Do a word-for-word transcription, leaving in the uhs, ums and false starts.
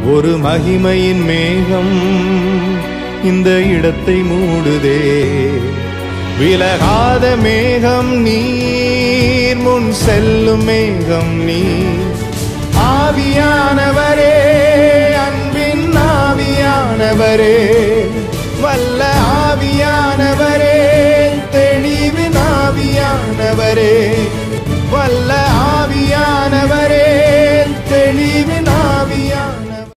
ஒரு மகிமையின் மேகம் இந்த இடத்தை மூடுதே. விலகாத மேகம் நீர், முன் செல்லும் மேகம் நீர். ஆவியானவரே, அன்பின் ஆவியானவரே, வல்ல ஆவியானவரே, தெளிவின் ஆவியானவரே, வல்ல ஆவியானவரே,